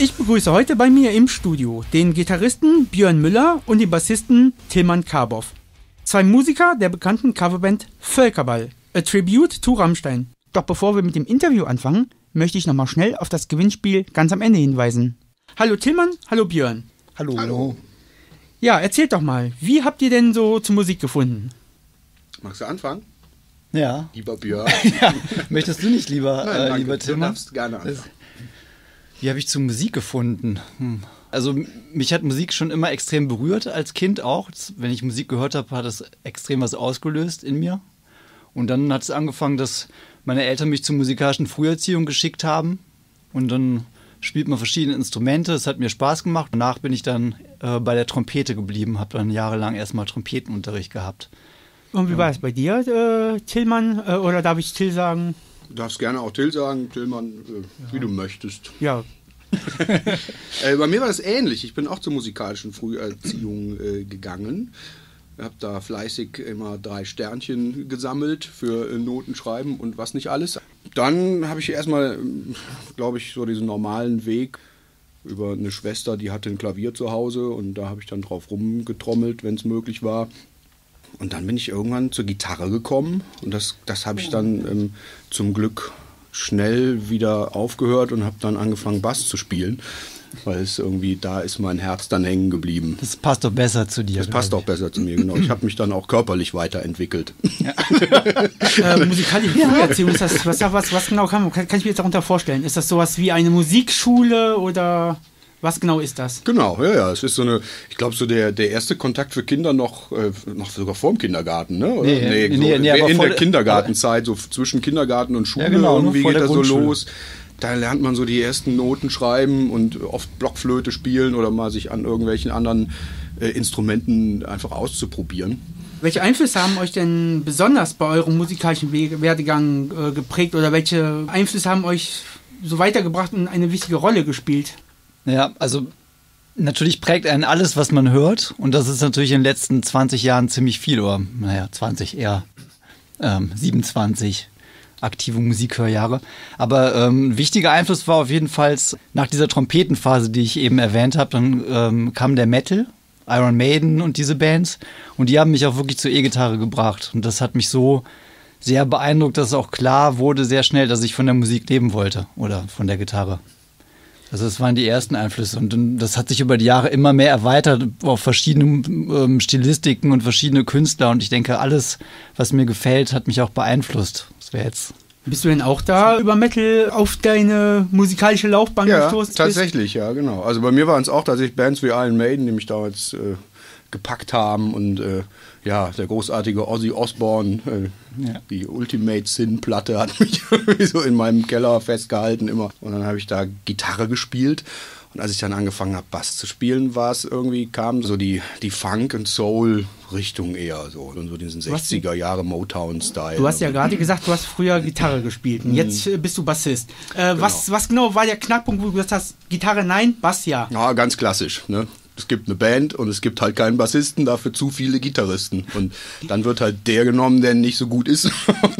Ich begrüße heute bei mir im Studio den Gitarristen Björn Müller und den Bassisten Tilman Karboff. Zwei Musiker der bekannten Coverband Völkerball, a tribute to Rammstein. Doch bevor wir mit dem Interview anfangen, möchte ich nochmal schnell auf das Gewinnspiel ganz am Ende hinweisen. Hallo Tilman, hallo Björn. Hallo. Ja, erzählt doch mal, wie habt ihr denn so zur Musik gefunden? Magst du anfangen? Ja. Lieber Björn. Ja. Möchtest du nicht lieber, Nein, lieber du Tilman? darfst gerne anfangen. Wie habe ich zur Musik gefunden? Also mich hat Musik schon immer extrem berührt, als Kind auch. Wenn ich Musik gehört habe, hat das extrem was ausgelöst in mir. Und dann hat es angefangen, dass meine Eltern mich zur musikalischen Früherziehung geschickt haben. Und dann spielt man verschiedene Instrumente. Es hat mir Spaß gemacht. Danach bin ich dann bei der Trompete geblieben, habe dann jahrelang erstmal Trompetenunterricht gehabt. Und wie war es bei dir, Tilman? Oder darf ich Till sagen? Du darfst gerne auch Till sagen, Tillmann, wie du möchtest. Ja. Bei mir war das ähnlich. Ich bin auch zur musikalischen Früherziehung gegangen. Ich habe da fleißig immer 3 Sternchen gesammelt für Notenschreiben und was nicht alles. Dann habe ich erstmal, glaube ich, so diesen normalen Weg über eine Schwester, die hatte ein Klavier zu Hause und da habe ich dann drauf rumgetrommelt, wenn es möglich war. Und dann bin ich irgendwann zur Gitarre gekommen und das habe ich dann zum Glück schnell wieder aufgehört und habe dann angefangen Bass zu spielen, weil es irgendwie, da ist mein Herz dann hängen gebligen. Das passt doch besser zu dir. Das passt auch besser zu mir, genau. Ich habe mich dann auch körperlich weiterentwickelt. Ja. Musikalische Früherziehung, ist das, was genau kann ich mir jetzt darunter vorstellen? Ist das sowas wie eine Musikschule oder... Was genau ist das? Genau, ja. Es ist so eine, ich glaube, so der erste Kontakt für Kinder noch sogar vor dem Kindergarten, ne? Oder? Nee, In der Kindergartenzeit, so zwischen Kindergarten und Schule, ja, genau, irgendwie geht das so Grundschule los. Da lernt man so die ersten Noten schreiben und oft Blockflöte spielen oder mal sich an irgendwelchen anderen Instrumenten einfach auszuprobieren. Welche Einflüsse haben euch denn besonders bei eurem musikalischen Werdegang geprägt oder welche Einflüsse haben euch so weitergebracht und eine wichtige Rolle gespielt? Ja, also natürlich prägt einen alles, was man hört. Und das ist natürlich in den letzten 20 Jahren ziemlich viel. Oder 20 eher, 27 aktive Musikhörjahre. Aber ein wichtiger Einfluss war auf jeden Fall nach dieser Trompetenphase, die ich eben erwähnt habe, dann kam der Metal, Iron Maiden und diese Bands. Und die haben mich auch wirklich zur E-Gitarre gebracht. Und das hat mich so sehr beeindruckt, dass es auch klar wurde sehr schnell, dass ich von der Musik leben wollte oder von der Gitarre. Also das waren die ersten Einflüsse und das hat sich über die Jahre immer mehr erweitert auf verschiedene Stilistiken und verschiedene Künstler und ich denke, alles, was mir gefällt, hat mich auch beeinflusst. Das wäre jetzt... Bist du denn auch da über Metal auf deine musikalische Laufbahn gestoßen? Ja, tatsächlich, ja, genau. Also bei mir waren es auch tatsächlich Bands wie Iron Maiden, die mich damals gepackt haben und der großartige Ozzy Osbourne, die Ultimate Sin-Platte hat mich so in meinem Keller festgehalten immer. Und dann habe ich da Gitarre gespielt. Und als ich dann angefangen habe, Bass zu spielen, kam so die Funk- und Soul-Richtung eher so. Und so diesen 60er Jahre Motown-Style. Du hast ja gerade gesagt, du hast früher Gitarre gespielt und jetzt bist du Bassist. Genau. Was genau war der Knackpunkt, wo du gesagt hast, Gitarre nein, Bass ja? Ja, ganz klassisch, ne? Es gibt eine Band und es gibt halt keinen Bassisten, dafür zu viele Gitarristen. Und dann wird halt der genommen, der nicht so gut ist.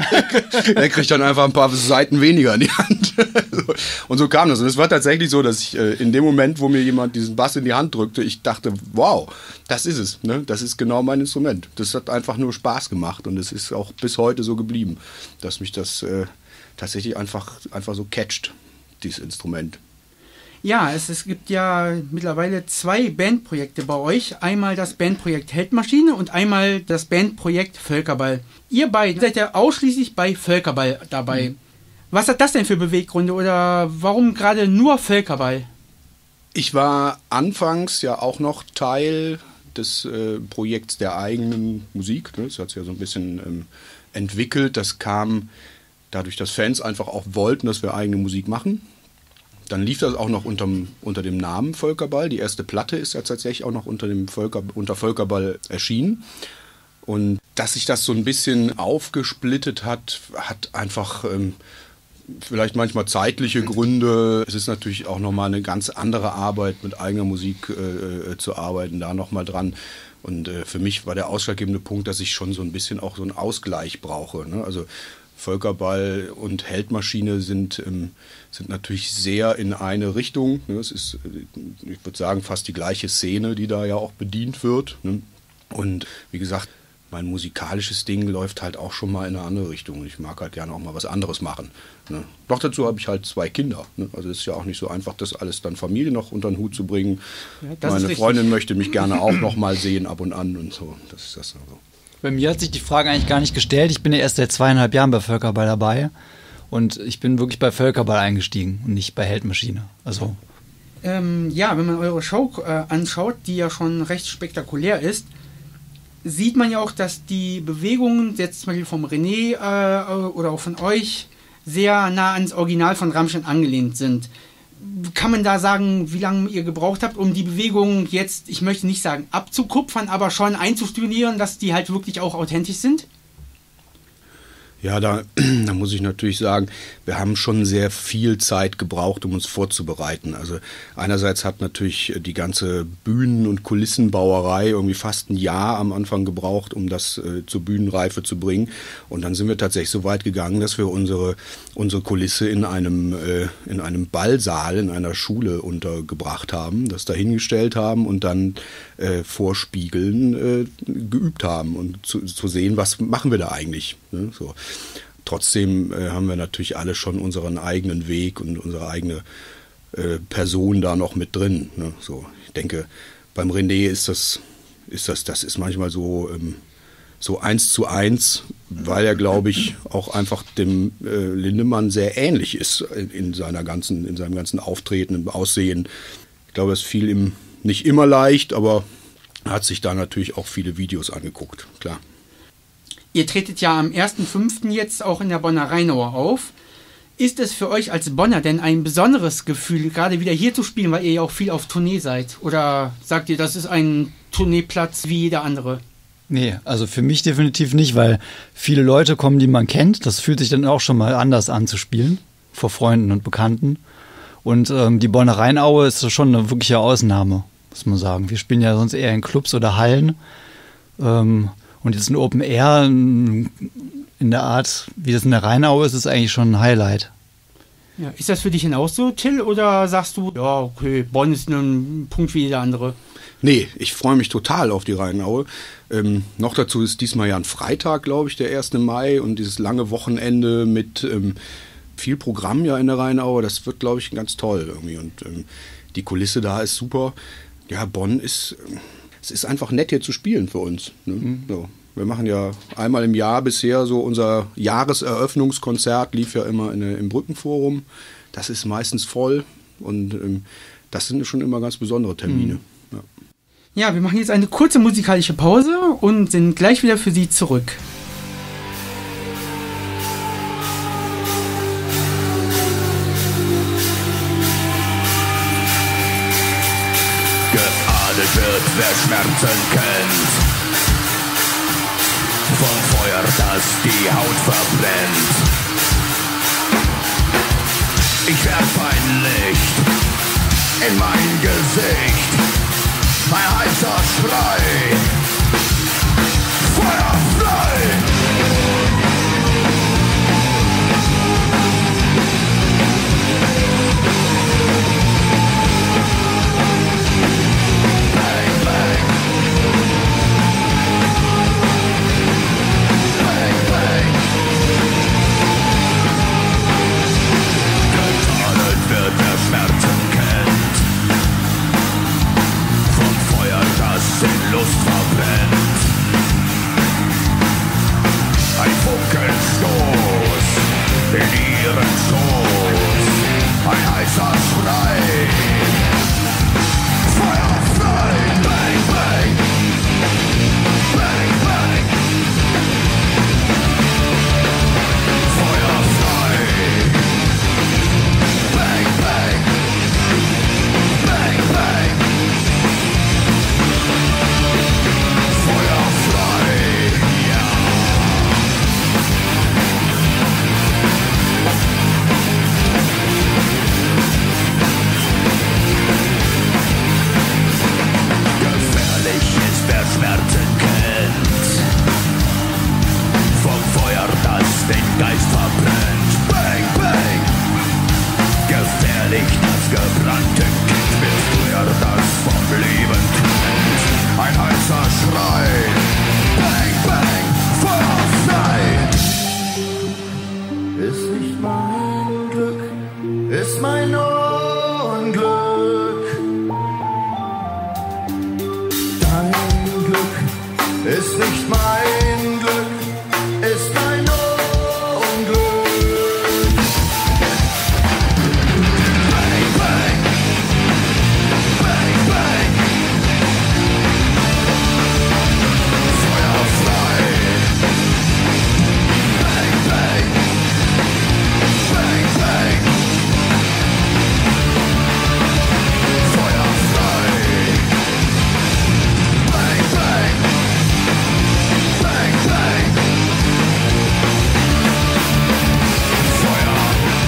Der kriegt dann einfach ein paar Saiten weniger in die Hand. Und so kam das. Und es war tatsächlich so, dass ich in dem Moment, wo mir jemand diesen Bass in die Hand drückte, ich dachte, wow, das ist es. Ne? Das ist genau mein Instrument. Das hat einfach nur Spaß gemacht. Und es ist auch bis heute so geblieben, dass mich das tatsächlich einfach so catcht, dieses Instrument. Ja, es gibt ja mittlerweile 2 Bandprojekte bei euch. Einmal das Bandprojekt Heldmaschine und einmal das Bandprojekt Völkerball. Ihr beiden seid ja ausschließlich bei Völkerball dabei. Was hat das denn für Beweggründe oder warum gerade nur Völkerball? Ich war anfangs ja auch noch Teil des Projekts der eigenen Musik. Ne? Das hat sich ja so ein bisschen entwickelt. Das kam dadurch, dass Fans einfach auch wollten, dass wir eigene Musik machen. Dann lief das auch noch unter dem Namen Völkerball. Die erste Platte ist ja tatsächlich auch noch unter Völkerball erschienen. Und dass sich das so ein bisschen aufgesplittet hat einfach vielleicht manchmal zeitliche Gründe. Es ist natürlich auch nochmal eine ganz andere Arbeit, mit eigener Musik zu arbeiten, da nochmal dran. Und für mich war der ausschlaggebende Punkt, dass ich schon so ein bisschen auch so einen Ausgleich brauche. Ne? Also Völkerball und Heldmaschine sind natürlich sehr in eine Richtung. Es ist, ich würde sagen, fast die gleiche Szene, die da ja auch bedient wird. Und wie gesagt, mein musikalisches Ding läuft halt auch schon mal in eine andere Richtung. Ich mag halt gerne auch mal was anderes machen. Noch dazu habe ich halt 2 Kinder. Also es ist ja auch nicht so einfach, das alles dann Familie noch unter den Hut zu bringen. Ja, meine Freundin möchte mich gerne auch noch mal sehen ab und an und so. Das ist das also. Bei mir hat sich die Frage eigentlich gar nicht gestellt. Ich bin ja erst seit 2,5 Jahren bei Völkerball dabei und ich bin wirklich bei Völkerball eingestiegen und nicht bei Heldmaschine. Also wenn man eure Show anschaut, die ja schon recht spektakulär ist, sieht man ja auch, dass die Bewegungen, jetzt zum Beispiel vom René oder auch von euch, sehr nah ans Original von Rammstein angelehnt sind. Kann man da sagen, wie lange ihr gebraucht habt, um die Bewegungen jetzt, ich möchte nicht sagen abzukupfern, aber schon einzustudieren, dass die halt wirklich auch authentisch sind? Ja, da muss ich natürlich sagen, wir haben schon sehr viel Zeit gebraucht, um uns vorzubereiten. Also einerseits hat natürlich die ganze Bühnen- und Kulissenbauerei irgendwie fast ein Jahr am Anfang gebraucht, um das zur Bühnenreife zu bringen. Und dann sind wir tatsächlich so weit gegangen, dass wir unsere Kulisse in einem Ballsaal in einer Schule untergebracht haben, das dahingestellt haben und dann vor Spiegeln geübt haben und zu sehen, was machen wir da eigentlich. Ne? So. Trotzdem haben wir natürlich alle schon unseren eigenen Weg und unsere eigene Person da noch mit drin. Ne? So, ich denke, beim René ist das manchmal so 1:1, weil er, glaube ich, auch einfach dem Lindemann sehr ähnlich ist in seinem ganzen Auftreten, im Aussehen. Ich glaube, es fiel ihm nicht immer leicht, aber er hat sich da natürlich auch viele Videos angeguckt, klar. Ihr tretet ja am 1.5. jetzt auch in der Bonner Rheinauer auf. Ist es für euch als Bonner denn ein besonderes Gefühl, gerade wieder hier zu spielen, weil ihr ja auch viel auf Tournee seid? Oder sagt ihr, das ist ein Tourneeplatz wie jeder andere? Nee, also für mich definitiv nicht, weil viele Leute kommen, die man kennt. Das fühlt sich dann auch schon mal anders an zu spielen, vor Freunden und Bekannten. Und die Bonner Rheinaue ist schon eine wirkliche Ausnahme, muss man sagen. Wir spielen ja sonst eher in Clubs oder Hallen. Und jetzt ein Open Air in der Art, wie das in der Rheinau ist eigentlich schon ein Highlight. Ja, ist das für dich denn auch so, Till? Oder sagst du, ja, okay, Bonn ist ein Punkt wie jeder andere? Nee, ich freue mich total auf die Rheinaue. Noch dazu ist diesmal ja ein Freitag, glaube ich, der 1. Mai und dieses lange Wochenende mit viel Programm ja in der Rheinaue. Das wird, glaube ich, ganz toll irgendwie. Und die Kulisse da ist super. Ja, Bonn ist... Es ist einfach nett, hier zu spielen für uns. Ne? Mhm. So. Wir machen ja einmal im Jahr bisher so unser Jahreseröffnungskonzert, lief ja immer im Brückenforum. Das ist meistens voll und das sind schon immer ganz besondere Termine. Mhm. Ja, wir machen jetzt eine kurze musikalische Pause und sind gleich wieder für Sie zurück. Wird, wer Schmerzen kennt, von Feuer, das die Haut verbrennt. Ich werf ein Licht in mein Gesicht, mein heißer Schrei, Feuer frei. Lust verbrennt. Geist verbrennt. Bang, bang. Gefährlich das gebrannte Kind mit Feuer, das vom Leben trennt. Ein heißer Schrei. Bang, bang, Feuer frei. Ist nicht mein Glück, ist mein Unglück. Dein Glück ist nicht mein Glück, ist mein Unglück. Bang, bang, bang, bang. Feuer frei. Bang, bang, bang, bang. Feuer frei. Bang, bang, bang, bang. Feuer.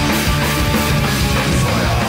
Feuer.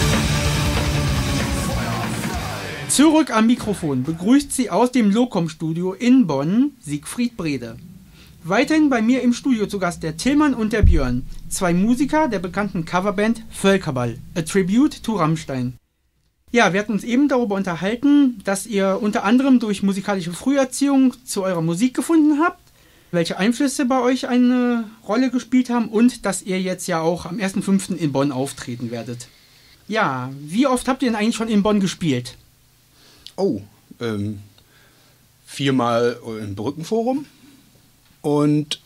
Feuer frei. Zurück am Mikrofon begrüßt Sie aus dem Locom-Studio in Bonn Siegfried Brede. Weiterhin bei mir im Studio zu Gast der Tillmann und der Björn, zwei Musiker der bekannten Coverband Völkerball, A Tribute to Rammstein. Ja, wir hatten uns eben darüber unterhalten, dass ihr unter anderem durch musikalische Früherziehung zu eurer Musik gefunden habt, welche Einflüsse bei euch eine Rolle gespielt haben und dass ihr jetzt ja auch am 1.5. in Bonn auftreten werdet. Ja, wie oft habt ihr denn eigentlich schon in Bonn gespielt? Oh, 4-mal im Brückenforum und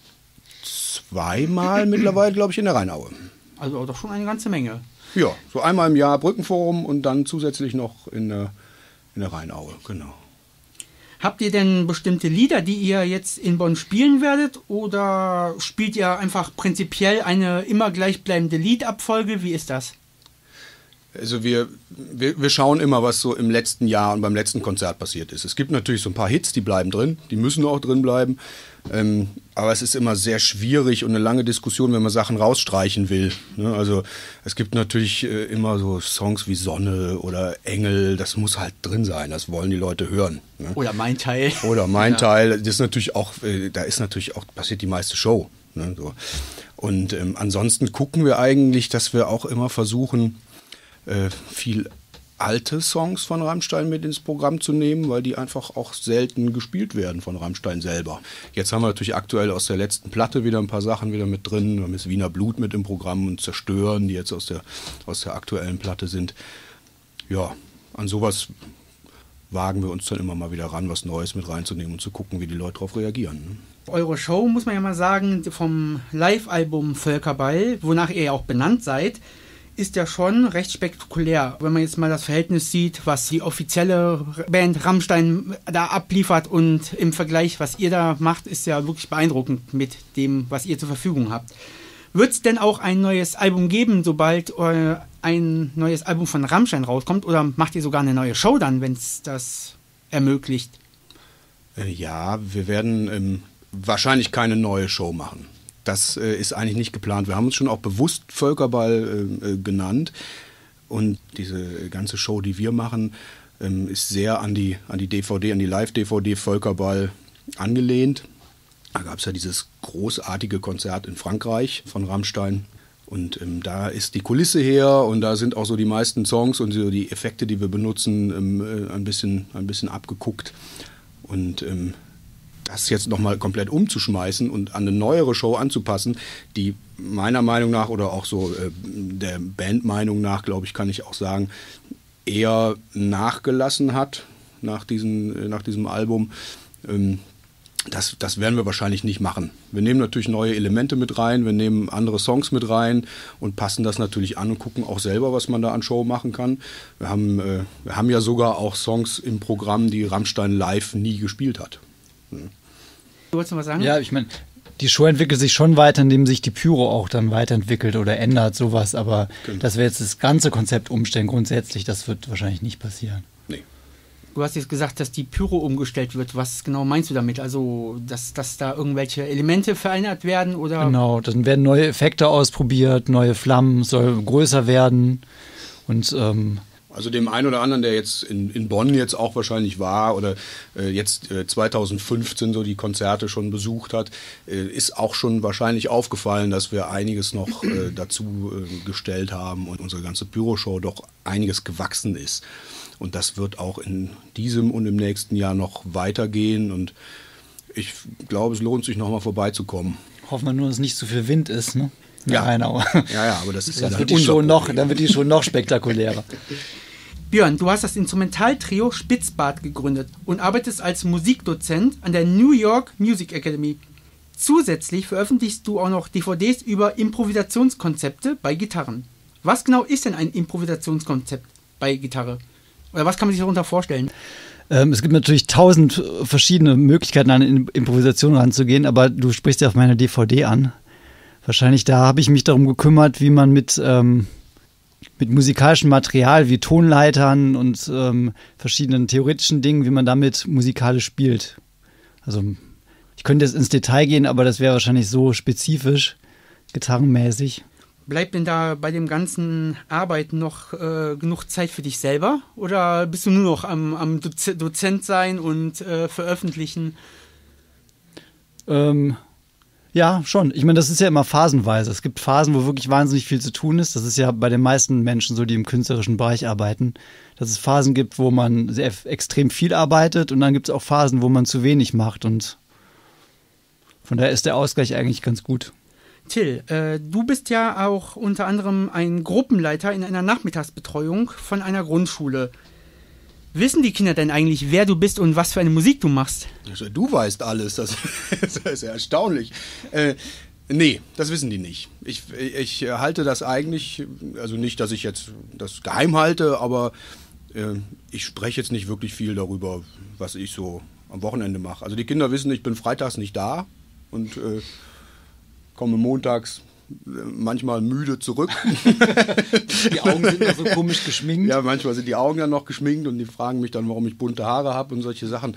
2-mal mittlerweile, glaube ich, in der Rheinaue. Also doch schon eine ganze Menge. Ja, so einmal im Jahr Brückenforum und dann zusätzlich noch in der Rheinaue, genau. Habt ihr denn bestimmte Lieder, die ihr jetzt in Bonn spielen werdet, oder spielt ihr einfach prinzipiell eine immer gleichbleibende Liedabfolge? Wie ist das? Also wir schauen immer, was so im letzten Jahr und beim letzten Konzert passiert ist. Es gibt natürlich so ein paar Hits, die bleiben drin, die müssen auch drin bleiben. Aber es ist immer sehr schwierig und eine lange Diskussion, wenn man Sachen rausstreichen will. Ne? Also es gibt natürlich immer so Songs wie Sonne oder Engel, das muss halt drin sein, das wollen die Leute hören. Ne? Oder Mein Teil. Oder Mein Teil, das ist natürlich auch, da ist natürlich auch, passiert die meiste Show. Ne? So. Und ansonsten gucken wir eigentlich, dass wir auch immer versuchen, viel alte Songs von Rammstein mit ins Programm zu nehmen, weil die einfach auch selten gespielt werden von Rammstein selber. Jetzt haben wir natürlich aktuell aus der letzten Platte wieder ein paar Sachen wieder mit drin. Wir haben jetzt Wiener Blut mit im Programm und Zerstören, die jetzt aus der aktuellen Platte sind. Ja, an sowas wagen wir uns dann immer mal wieder ran, was Neues mit reinzunehmen und zu gucken, wie die Leute darauf reagieren. Ne? Eure Show, muss man ja mal sagen, vom Live-Album Völkerball, wonach ihr ja auch benannt seid, ist ja schon recht spektakulär, wenn man jetzt mal das Verhältnis sieht, was die offizielle Band Rammstein da abliefert, und im Vergleich, was ihr da macht, ist ja wirklich beeindruckend mit dem, was ihr zur Verfügung habt. Wird es denn auch ein neues Album geben, sobald ein neues Album von Rammstein rauskommt, oder macht ihr sogar eine neue Show dann, wenn es das ermöglicht? Ja, wir werden wahrscheinlich keine neue Show machen. Das ist eigentlich nicht geplant. Wir haben uns schon auch bewusst Völkerball genannt. Und diese ganze Show, die wir machen, ist sehr an die DVD, an die Live-DVD Völkerball angelehnt. Da gab es ja dieses großartige Konzert in Frankreich von Rammstein. Und da ist die Kulisse her und da sind auch so die meisten Songs und so die Effekte, die wir benutzen, ein bisschen abgeguckt. Und das jetzt nochmal komplett umzuschmeißen und an eine neuere Show anzupassen, die meiner Meinung nach oder auch so der Bandmeinung nach, glaube ich, kann ich auch sagen, eher nachgelassen hat nach diesem Album. Das werden wir wahrscheinlich nicht machen. Wir nehmen natürlich neue Elemente mit rein, wir nehmen andere Songs mit rein und passen das natürlich an und gucken auch selber, was man da an Show machen kann. Wir haben ja sogar auch Songs im Programm, die Rammstein live nie gespielt hat. Du wolltest noch was sagen? Ja, ich meine, die Show entwickelt sich schon weiter, indem sich die Pyro auch dann weiterentwickelt oder ändert, sowas. Aber dass wir jetzt das ganze Konzept umstellen, grundsätzlich, das wird wahrscheinlich nicht passieren. Nee. Du hast jetzt gesagt, dass die Pyro umgestellt wird. Was genau meinst du damit? Also, dass da irgendwelche Elemente verändert werden? Oder? Genau, dann werden neue Effekte ausprobiert, neue Flammen, soll größer werden. Und Also dem einen oder anderen, der jetzt in Bonn jetzt auch wahrscheinlich war oder jetzt 2015 so die Konzerte schon besucht hat, ist auch schon wahrscheinlich aufgefallen, dass wir einiges noch dazu gestellt haben und unsere ganze Pyroshow doch einiges gewachsen ist. Und das wird auch in diesem und im nächsten Jahr noch weitergehen und ich glaube, es lohnt sich nochmal vorbeizukommen. Hoffen wir nur, dass nicht zu viel Wind ist, ne? Ja. Rheinau. Ja, aber das ist ja Dann dann wird, dann wird die schon noch spektakulärer. Björn, du hast das Instrumentaltrio Spitzbart gegründet und arbeitest als Musikdozent an der New York Music Academy. Zusätzlich veröffentlichst du auch noch DVDs über Improvisationskonzepte bei Gitarren. Was genau ist denn ein Improvisationskonzept bei Gitarre? Oder was kann man sich darunter vorstellen? Es gibt natürlich 1000 verschiedene Möglichkeiten, an Improvisation ranzugehen, aber du sprichst ja auf meine DVD an. Wahrscheinlich da habe ich mich darum gekümmert, wie man mit musikalischem Material wie Tonleitern und verschiedenen theoretischen Dingen, wie man damit musikalisch spielt. Also ich könnte jetzt ins Detail gehen, aber das wäre wahrscheinlich so spezifisch, gitarrenmäßig. Bleibt denn da bei dem ganzen Arbeiten noch genug Zeit für dich selber? Oder bist du nur noch am Dozent sein und veröffentlichen? Ja, schon. Ich meine, das ist ja immer phasenweise. Es gibt Phasen, wo wirklich wahnsinnig viel zu tun ist. Das ist ja bei den meisten Menschen so, die im künstlerischen Bereich arbeiten, dass es Phasen gibt, wo man sehr extrem viel arbeitet und dann gibt es auch Phasen, wo man zu wenig macht und von daher ist der Ausgleich eigentlich ganz gut. Till, du bist ja auch unter anderem ein Gruppenleiter in einer Nachmittagsbetreuung von einer Grundschule. Wissen die Kinder denn eigentlich, wer du bist und was für eine Musik du machst? Du weißt alles, das ist ja erstaunlich. Nee, das wissen die nicht. Ich halte das eigentlich, also nicht, dass ich jetzt das geheim halte, aber ich spreche jetzt nicht wirklich viel darüber, was ich so am Wochenende mache. Also die Kinder wissen, ich bin freitags nicht da und komme montags manchmal müde zurück. Die Augen sind ja so komisch geschminkt. Ja, manchmal sind die Augen dann noch geschminkt und die fragen mich dann, warum ich bunte Haare habe und solche Sachen.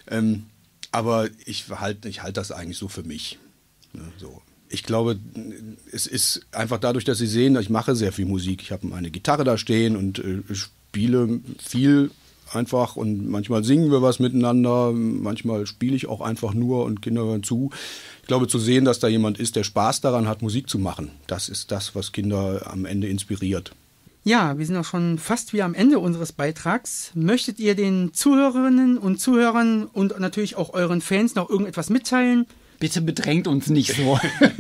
Aber ich halte das eigentlich so für mich. Ne, so. Ich glaube, es ist einfach dadurch, dass sie sehen, ich mache sehr viel Musik. Ich habe eine Gitarre da stehen und spiele viel einfach und manchmal singen wir was miteinander, manchmal spiele ich auch einfach nur und Kinder hören zu. Ich glaube, zu sehen, dass da jemand ist, der Spaß daran hat, Musik zu machen, das ist das, was Kinder am Ende inspiriert. Ja, wir sind auch schon fast wieder am Ende unseres Beitrags. Möchtet ihr den Zuhörerinnen und Zuhörern und natürlich auch euren Fans noch irgendetwas mitteilen? Bitte bedrängt uns nicht so.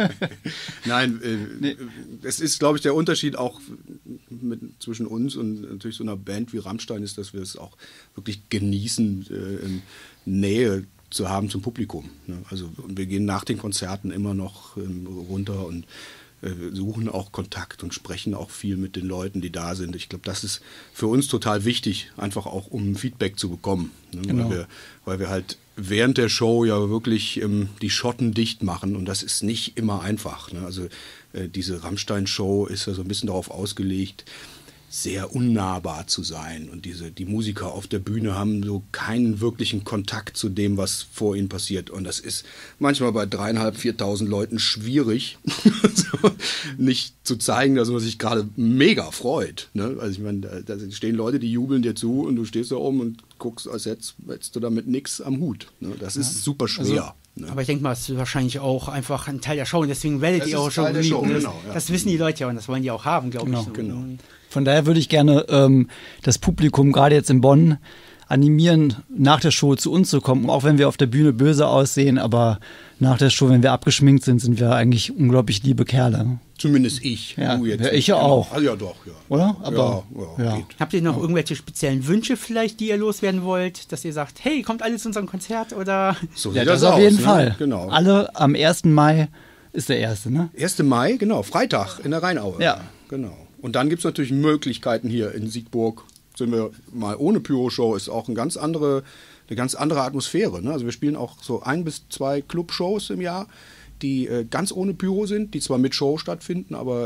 Nein, Nee. es ist, glaube ich, der Unterschied auch zwischen uns und natürlich so einer Band wie Rammstein ist, dass wir es auch wirklich genießen, Nähe zu haben zum Publikum. Ne? Also wir gehen nach den Konzerten immer noch runter und suchen auch Kontakt und sprechen auch viel mit den Leuten, die da sind. Ich glaube, das ist für uns total wichtig, einfach auch um Feedback zu bekommen. Ne? Genau. Weil wir halt während der Show ja wirklich die Schotten dicht machen und das ist nicht immer einfach. Ne? Also diese Rammstein-Show ist ja so ein bisschen darauf ausgelegt, sehr unnahbar zu sein und die Musiker auf der Bühne haben so keinen wirklichen Kontakt zu dem, was vor ihnen passiert und das ist manchmal bei 3.500, 4.000 Leuten schwierig, so, nicht zu zeigen, dass man sich gerade mega freut. Ne? Also ich meine, da stehen Leute, die jubeln dir zu und du stehst da oben und guckst, als hättest du damit nichts am Hut. Ne? Das ist super schwer. Also, aber ich denke mal, es ist wahrscheinlich auch einfach ein Teil der Show und deswegen werdet ihr auch schon Teil der Show, genau, ja. Das wissen die Leute ja und das wollen die auch haben, glaube ich. Genau. Von daher würde ich gerne das Publikum gerade jetzt in Bonn animieren, nach der Show zu uns zu kommen. Auch wenn wir auf der Bühne böse aussehen, aber nach der Show, wenn wir abgeschminkt sind, sind wir eigentlich unglaublich liebe Kerle. Zumindest ich. Ja, Du jetzt ja, nicht. ich ja auch. Ah, ja, doch, ja. Oder? Aber, ja. ja. Habt ihr noch irgendwelche speziellen Wünsche vielleicht, die ihr loswerden wollt, dass ihr sagt, hey, kommt alle zu unserem Konzert oder... So Ja, sieht das das auf aus, jeden ne? Fall. Genau. Alle am 1. Mai ist der 1., ne? 1. Mai, genau, Freitag in der Rheinaue. Ja. Genau. Und dann gibt es natürlich Möglichkeiten hier in Siegburg. Sind wir mal ohne Pyro-Show, ist auch eine ganz andere Atmosphäre. Ne? Also wir spielen auch so 1 bis 2 Club-Shows im Jahr, die ganz ohne Pyro sind, die zwar mit Show stattfinden, aber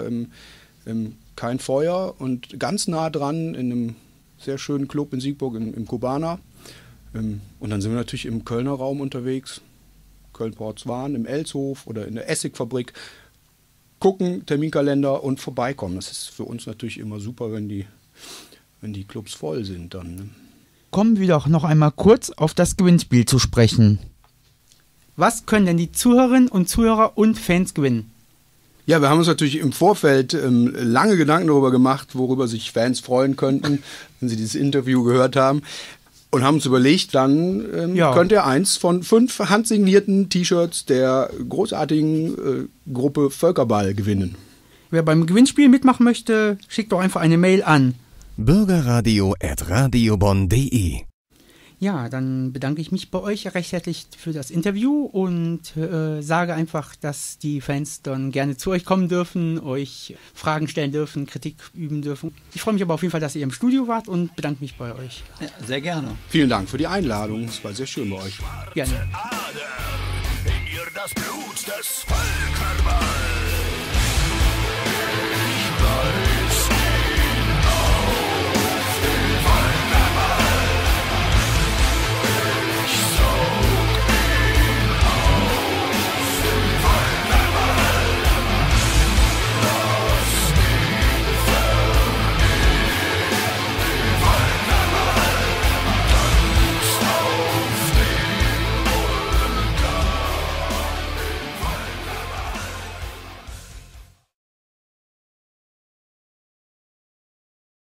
kein Feuer und ganz nah dran in einem sehr schönen Club in Siegburg, im Kubana. Und dann sind wir natürlich im Kölner Raum unterwegs, Köln-Portzwan, im Elshof oder in der Essigfabrik. Gucken, Terminkalender und vorbeikommen. Das ist für uns natürlich immer super, wenn die wenn die Clubs voll sind dann. Ne? Kommen wir doch noch einmal kurz auf das Gewinnspiel zu sprechen. Was können denn die Zuhörerinnen und Zuhörer und Fans gewinnen? Ja, wir haben uns natürlich im Vorfeld lange Gedanken darüber gemacht, worüber sich Fans freuen könnten, wenn sie dieses Interview gehört haben. Und haben uns überlegt, dann könnt ihr eins von 5 handsignierten T-Shirts der großartigen Gruppe Völkerball gewinnen. Wer beim Gewinnspiel mitmachen möchte, schickt doch einfach eine Mail an bürgerradio@radiobonn.de. Ja, dann bedanke ich mich bei euch recht herzlich für das Interview und sage einfach, dass die Fans dann gerne zu euch kommen dürfen, euch Fragen stellen dürfen, Kritik üben dürfen. Ich freue mich aber auf jeden Fall, dass ihr im Studio wart und bedanke mich bei euch. Ja, sehr gerne. Vielen Dank für die Einladung. Es war sehr schön bei euch. Gerne. In ihr das Blut des Völkers